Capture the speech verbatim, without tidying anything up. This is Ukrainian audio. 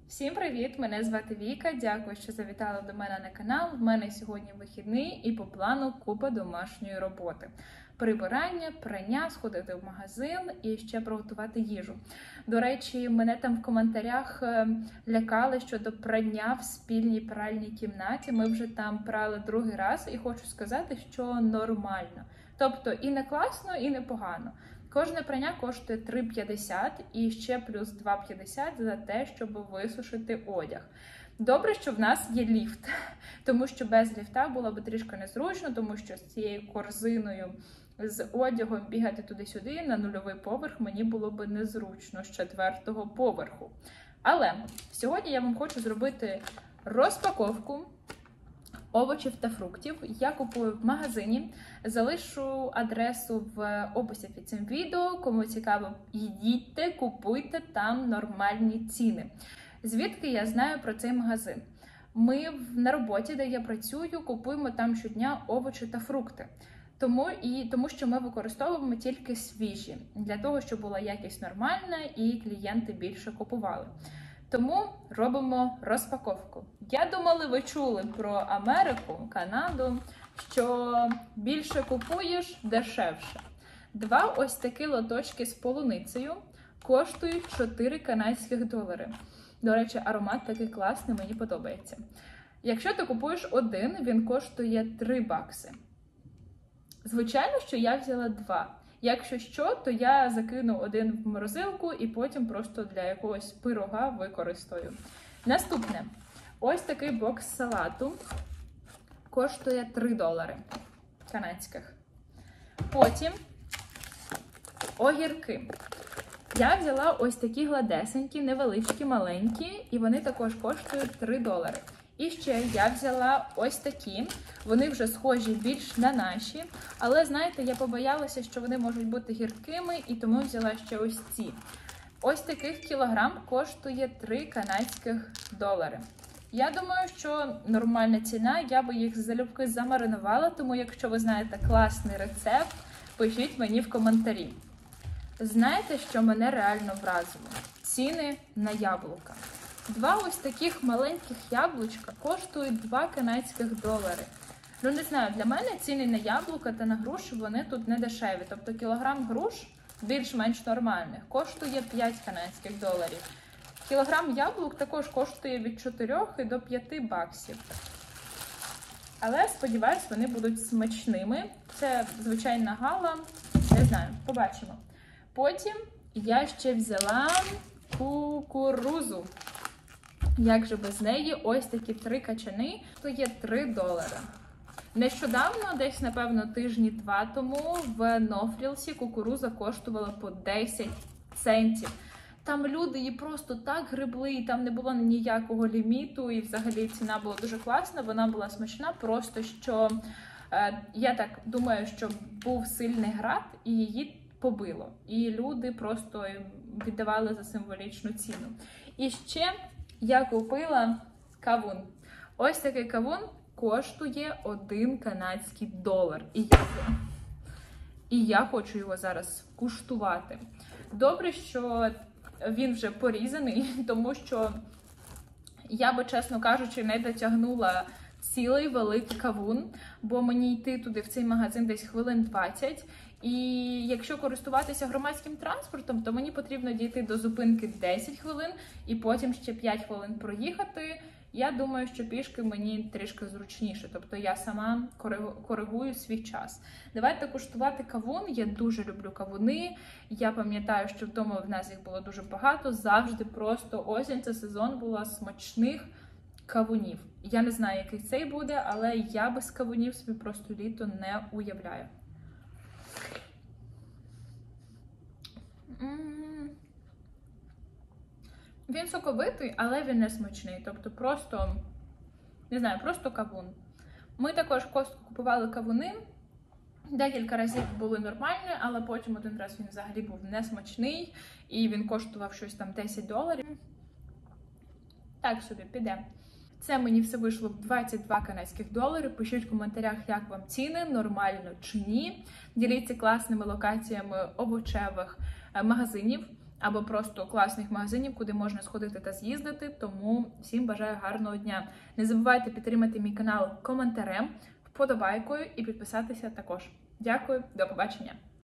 Всім привіт! Мене звати Віка. Дякую, що завітали до мене на канал. В мене сьогодні вихідний і по плану купа домашньої роботи. Прибирання, прання, сходити в магазин і ще приготувати їжу. До речі, мене там в коментарях лякали щодо прання в спільній пральній кімнаті. Ми вже там прали другий раз і хочу сказати, що нормально. Тобто і не класно, і не погано. Кожне прання коштує три п'ятдесят і ще плюс два п'ятдесят за те, щоб висушити одяг. Добре, що в нас є ліфт, тому що без ліфта було б трішки незручно, тому що з цією корзиною з одягом бігати туди-сюди на нульовий поверх мені було б незручно з четвертого поверху. Але сьогодні я вам хочу зробити розпаковку овочів та фруктів. Я купую в магазині, залишу адресу в описі під цим відео. Кому цікаво, їдьте, купуйте, там нормальні ціни. Звідки я знаю про цей магазин? Ми на роботі, де я працюю, купуємо там щодня овочі та фрукти. Тому, і, тому що ми використовуємо тільки свіжі, для того, щоб була якість нормальна і клієнти більше купували. Тому робимо розпаковку. Я думала, ви чули про Америку, Канаду, що більше купуєш, дешевше. Два ось такі лоточки з полуницею коштують чотири канадських долари. До речі, аромат такий класний, мені подобається. Якщо ти купуєш один, він коштує три бакси. Звичайно, що я взяла два. Якщо що, то я закину один в морозилку і потім просто для якогось пирога використаю. Наступне. Ось такий бокс салату коштує три долари канадських. Потім огірки. Я взяла ось такі гладесенькі, невеличкі, маленькі, і вони також коштують три долари. І ще я взяла ось такі, вони вже схожі більш на наші, але, знаєте, я побоялася, що вони можуть бути гіркими, і тому взяла ще ось ці. Ось таких кілограм коштує три канадських долари. Я думаю, що нормальна ціна, я би їх залюбки замаринувала, тому якщо ви знаєте класний рецепт, пишіть мені в коментарі. Знаєте, що мене реально вразило? Ціни на яблука. Два ось таких маленьких яблучка коштують два канадських долари. Ну, не знаю, для мене ціни на яблука та на груші, вони тут не дешеві. Тобто кілограм груш, більш-менш нормальних, коштує п'ять канадських доларів. Кілограм яблук також коштує від чотирьох і до п'яти баксів. Але, сподіваюсь, вони будуть смачними. Це звичайна гала, не знаю, побачимо. Потім я ще взяла кукурузу. Як же без неї? Ось такі три качани, то є три долари. Нещодавно, десь, напевно, тижні два тому, в Нофрілсі кукуруза коштувала по десять центів. Там люди її просто так гребли, і там не було ніякого ліміту, і взагалі ціна була дуже класна, вона була смачна, просто що, е, я так думаю, що був сильний град, і її побило. І люди просто віддавали за символічну ціну. І ще я купила кавун. Ось такий кавун коштує один канадський долар. І я, і я хочу його зараз куштувати. Добре, що він вже порізаний, тому що я би, чесно кажучи, не дотягнула цілий великий кавун, бо мені йти туди в цей магазин десь хвилин двадцять. І якщо користуватися громадським транспортом, то мені потрібно дійти до зупинки десять хвилин і потім ще п'ять хвилин проїхати. Я думаю, що пішки мені трішки зручніше, тобто я сама коригую свій час. Давайте куштувати кавун. Я дуже люблю кавуни. Я пам'ятаю, що вдома в нас їх було дуже багато. Завжди просто осінь, це сезон була смачних кавунів. Я не знаю, який цей буде, але я без кавунів собі просто літо не уявляю. Він соковитий, але він не смачний. Тобто просто, не знаю, просто кавун. Ми також в Костку купували кавуни. Декілька разів були нормальні, але потім один раз він взагалі був несмачний. І він коштував щось там десять доларів. Так собі, піде. Це мені все вийшло в двадцять два канадських долари. Пишіть в коментарях, як вам ціни, нормально чи ні. Діліться класними локаціями овочевих магазинів. або просто класних магазинів, куди можна сходити та з'їздити. Тому всім бажаю гарного дня. Не забувайте підтримати мій канал коментарем, вподобайкою і підписатися також. Дякую, до побачення!